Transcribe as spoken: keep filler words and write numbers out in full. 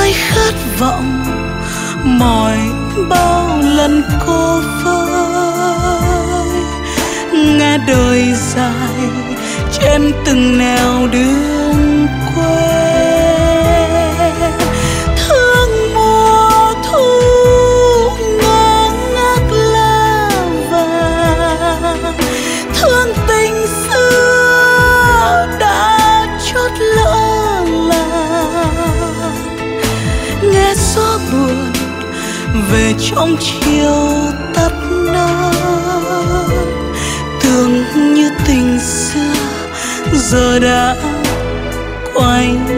với khát vọng mỏi bao lần cô vơi, nghe đời dài trên từng nẻo đường quê. Thương mùa thu ngơ ngác lá vàng, thương tình xưa đã chót lỡ làng. Nghe gió buồn về trong chiều tắt nắng, tưởng như tình xưa giờ đã quay